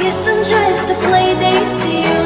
guess I'm just a play date to you.